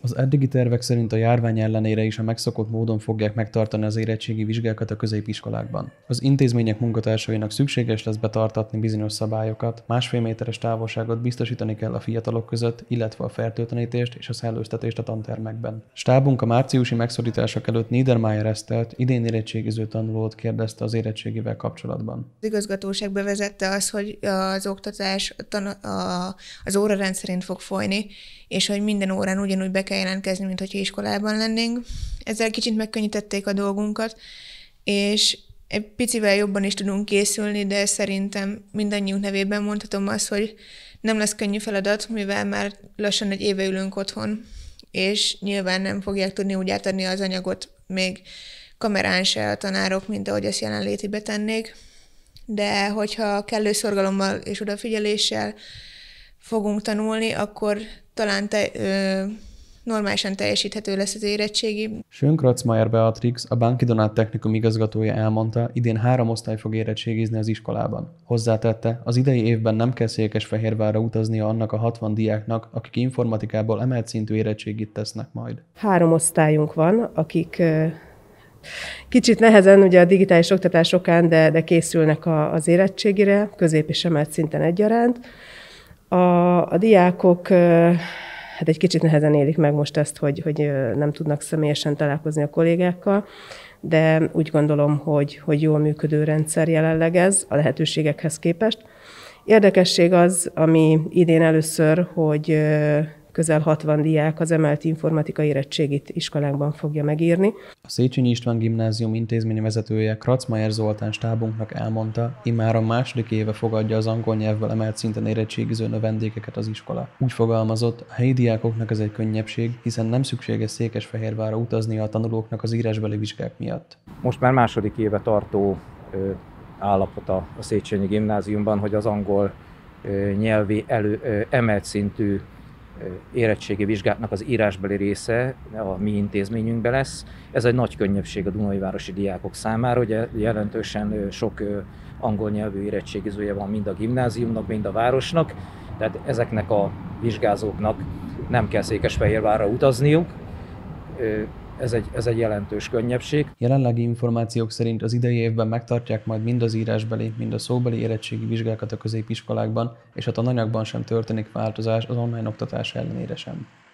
Az eddigi tervek szerint a járvány ellenére is a megszokott módon fogják megtartani az érettségi vizsgákat a középiskolákban. Az intézmények munkatársainak szükséges lesz betartatni bizonyos szabályokat, 1,5 méteres távolságot biztosítani kell a fiatalok között, illetve a fertőtlenítést és a szellőztetést a tantermekben. Stábunk a márciusi megszorítások előtt Niedermayer Esztert, idén érettségiző tanulót kérdezte az érettségivel kapcsolatban. Az igazgatóság bevezette azt, hogy az oktatás az óra rendszerint fog folyni, és hogy minden órán ugyanúgy be kell jelentkezni, mint hogyha iskolában lennénk. Ezzel kicsit megkönnyítették a dolgunkat, és egy picivel jobban is tudunk készülni, de szerintem mindannyiunk nevében mondhatom azt, hogy nem lesz könnyű feladat, mivel már lassan egy éve ülünk otthon, és nyilván nem fogják tudni úgy átadni az anyagot még kamerán se a tanárok, mint ahogy ezt jelenlétibe tennék. De hogyha kellő szorgalommal és odafigyeléssel fogunk tanulni, akkor talán normálisan teljesíthető lesz az érettségi. Schön Kratzmayer Beatrix, a Banki Donát Technikum igazgatója elmondta, idén 3 osztály fog érettségizni az iskolában. Hozzátette, az idei évben nem kell Székesfehérvárra utaznia annak a 60 diáknak, akik informatikából emelt szintű érettségit tesznek majd. 3 osztályunk van, akik kicsit nehezen ugye a digitális oktatás okán, de készülnek az érettségire, közép és emelt szinten egyaránt. A diákok hát egy kicsit nehezen élik meg most ezt, hogy nem tudnak személyesen találkozni a kollégákkal, de úgy gondolom, hogy jól működő rendszer jelenleg ez a lehetőségekhez képest. Érdekesség az, ami idén először, hogy közel 60 diák az emelt informatikai érettségit iskolánkban fogja megírni. A Széchenyi István Gimnázium intézményi vezetője Kratzmayer Zoltán stábunknak elmondta, immáron 2. éve fogadja az angol nyelvvel emelt szinten érettségiző növendékeket az iskola. Úgy fogalmazott, a helyi diákoknak ez egy könnyebbség, hiszen nem szükséges Székesfehérvárra utaznia a tanulóknak az írásbeli vizsgák miatt. Most már 2. éve tartó állapot a Széchenyi Gimnáziumban, hogy az angol nyelvi emelt szintű érettségi vizsgáknak az írásbeli része a mi intézményünkben lesz. Ez egy nagy könnyebbség a Dunajvárosi diákok számára, ugye jelentősen sok angol nyelvű érettségizője van mind a gimnáziumnak, mind a városnak, tehát ezeknek a vizsgázóknak nem kell Székesfehérvárra utazniuk. Ez egy jelentős könnyebbség. Jelenlegi információk szerint az idei évben megtartják majd mind az írásbeli, mind a szóbeli érettségi vizsgákat a középiskolákban, és a tananyagban sem történik változás az online oktatás ellenére sem.